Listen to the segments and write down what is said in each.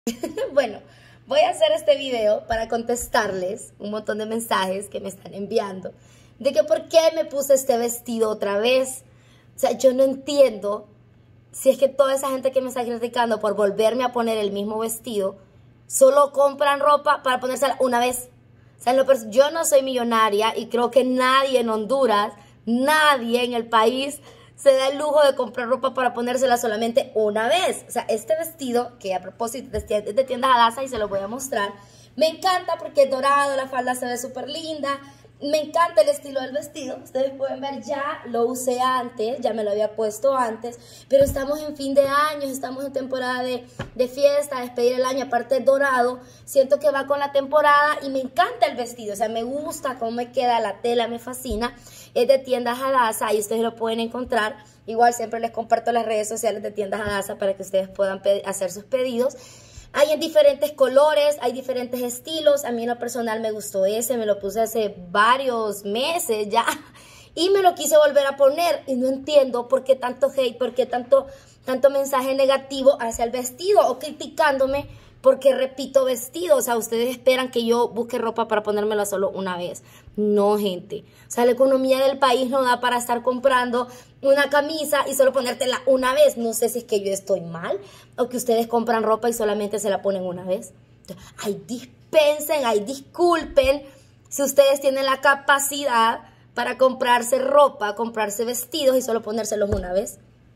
Bueno, voy a hacer este video para contestarles un montón de mensajes que me están enviando de que por qué me puse este vestido otra vez. O sea, yo no entiendo si es que toda esa gente que me está criticando por volverme a poner el mismo vestido solo compran ropa para ponérsela una vez. O sea, yo no soy millonaria y creo que nadie en Honduras, nadie en el país se da el lujo de comprar ropa para ponérsela solamente una vez. O sea, este vestido, que a propósito es de tiendas Hadasa y se lo voy a mostrar, me encanta porque es dorado, la falda se ve súper linda. Me encanta el estilo del vestido. Ustedes pueden ver, ya lo usé antes, ya me lo había puesto antes, pero estamos en fin de año, estamos en temporada de fiesta, despedir el año. Aparte es dorado, siento que va con la temporada y me encanta el vestido. O sea, me gusta cómo me queda la tela, me fascina. Es de tiendas Hadasa y ustedes lo pueden encontrar. Igual siempre les comparto las redes sociales de tiendas Hadasa para que ustedes puedan hacer sus pedidos. Hay en diferentes colores, hay diferentes estilos. A mí en lo personal me gustó ese, me lo puse hace varios meses ya y me lo quise volver a poner y no entiendo por qué tanto hate, por qué tanto mensaje negativo hacia el vestido o criticándome porque repito vestido. O sea, ustedes esperan que yo busque ropa para ponérmela solo una vez. No, gente. O sea, la economía del país no da para estar comprando una camisa y solo ponértela una vez. No sé si es que yo estoy mal o que ustedes compran ropa y solamente se la ponen una vez. Ay, dispensen, ay, disculpen si ustedes tienen la capacidad para comprarse ropa, comprarse vestidos y solo ponérselos una vez.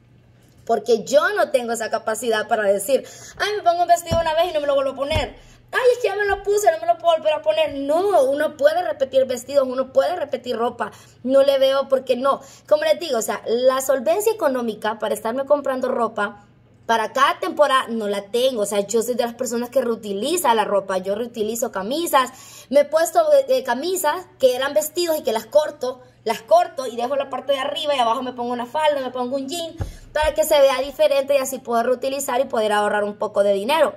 Porque yo no tengo esa capacidad para decir, ay, me pongo un vestido una vez y no me lo vuelvo a poner. Ay, es que ya me lo puse, no me lo puedo volver a poner. No, uno puede repetir vestidos, uno puede repetir ropa. No le veo por qué no. Como les digo, o sea, la solvencia económica para estarme comprando ropa para cada temporada no la tengo. O sea, yo soy de las personas que reutiliza la ropa. Yo reutilizo camisas. Me he puesto camisas que eran vestidos y que las corto y dejo la parte de arriba y abajo me pongo una falda, me pongo un jean para que se vea diferente y así puedo reutilizar y poder ahorrar un poco de dinero.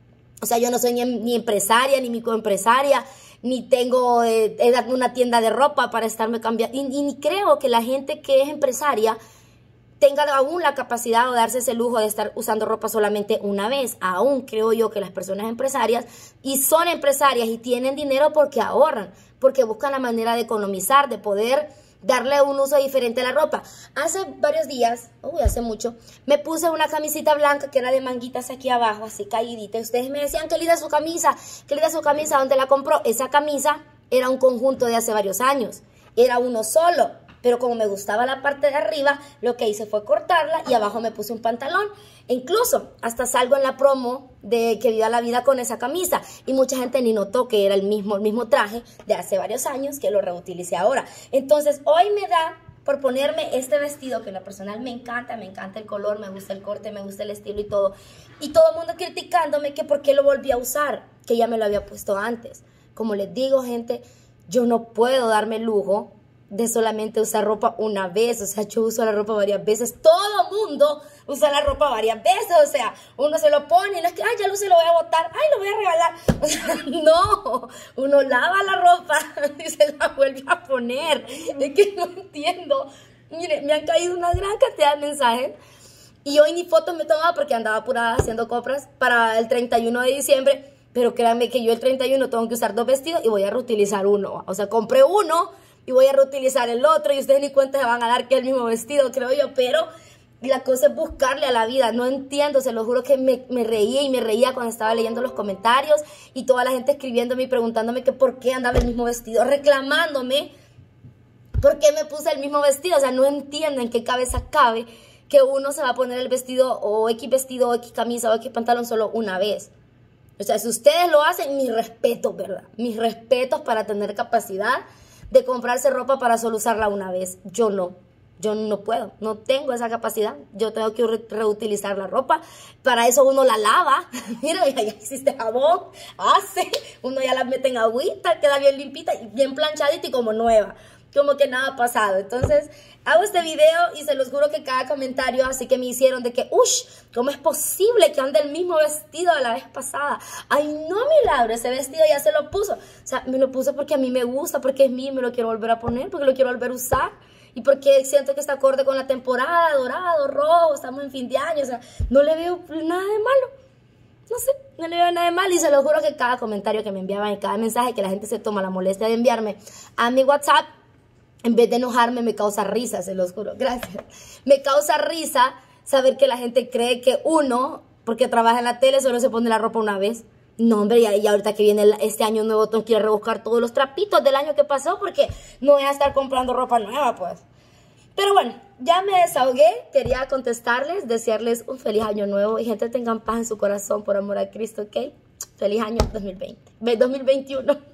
O sea, yo no soy ni empresaria, ni microempresaria, ni tengo una tienda de ropa para estarme cambiando. Y ni creo que la gente que es empresaria tenga aún la capacidad de darse ese lujo de estar usando ropa solamente una vez. Aún creo yo que las personas empresarias, y son empresarias y tienen dinero porque ahorran, porque buscan la manera de economizar, de poder darle un uso diferente a la ropa. Hace varios días, hace mucho, me puse una camisita blanca que era de manguitas aquí abajo, así caídita. Ustedes me decían, qué linda su camisa, ¿dónde la compró? Esa camisa era un conjunto de hace varios años, era uno solo. Pero como me gustaba la parte de arriba, lo que hice fue cortarla y abajo me puse un pantalón. E incluso hasta salgo en la promo de Que Viva la Vida con esa camisa. Y mucha gente ni notó que era el mismo traje de hace varios años que lo reutilicé ahora. Entonces hoy me da por ponerme este vestido que en lo personal me encanta el color, me gusta el corte, me gusta el estilo y todo. Y todo el mundo criticándome que por qué lo volví a usar, que ya me lo había puesto antes. Como les digo, gente, yo no puedo darme el lujo de solamente usar ropa una vez. O sea, yo uso la ropa varias veces. Todo mundo usa la ropa varias veces. O sea, uno se lo pone y no es que, ay, ya lo usé, lo voy a botar, ay, lo voy a regalar. O sea, no, uno lava la ropa y se la vuelve a poner. Es que no entiendo. Mire, me han caído una gran cantidad de mensajes y hoy ni fotos me tomaba porque andaba apurada haciendo compras para el 31 de diciembre. Pero créanme que yo el 31 tengo que usar 2 vestidos y voy a reutilizar uno. O sea, compré uno y voy a reutilizar el otro y ustedes ni cuenta se van a dar que es el mismo vestido, creo yo. Pero la cosa es buscarle a la vida. No entiendo, se lo juro que me reía y me reía cuando estaba leyendo los comentarios y toda la gente escribiéndome y preguntándome que por qué andaba el mismo vestido, reclamándome por qué me puse el mismo vestido. O sea, no entiendo en qué cabeza cabe que uno se va a poner el vestido o X camisa o X pantalón solo una vez. O sea, si ustedes lo hacen, mis respetos, ¿verdad? Mis respetos para tener capacidad de comprarse ropa para solo usarla una vez. Yo no puedo, no tengo esa capacidad. Yo tengo que reutilizar la ropa. Para eso uno la lava. Mira, ya existe jabón, uno ya la mete en agüita, queda bien limpita y bien planchadita y como nueva, como que nada ha pasado. Entonces hago este video y se los juro que cada comentario así que me hicieron de que, ¿cómo es posible que ande el mismo vestido de la vez pasada? Ay, no, milagro, ese vestido ya se lo puso. O sea, me lo puso porque a mí me gusta, porque es mío y me lo quiero volver a poner, porque lo quiero volver a usar. Y porque siento que está acorde con la temporada, dorado, rojo, estamos en fin de año. O sea, no le veo nada de malo. no sé, no le veo nada de mal y se lo juro que cada comentario que me enviaban y cada mensaje que la gente se toma la molestia de enviarme a mi WhatsApp, en vez de enojarme, me causa risa, se los juro. Gracias. Me causa risa saber que la gente cree que uno, porque trabaja en la tele, solo se pone la ropa una vez. No, hombre, y ahorita que viene este año nuevo, tengo que ir a rebuscar todos los trapitos del año que pasó, porque no voy a estar comprando ropa nueva, pues. Pero bueno, ya me desahogué. Quería contestarles, desearles un feliz año nuevo. Y gente, tengan paz en su corazón, por amor a Cristo, ¿ok? Feliz año 2020. 2021.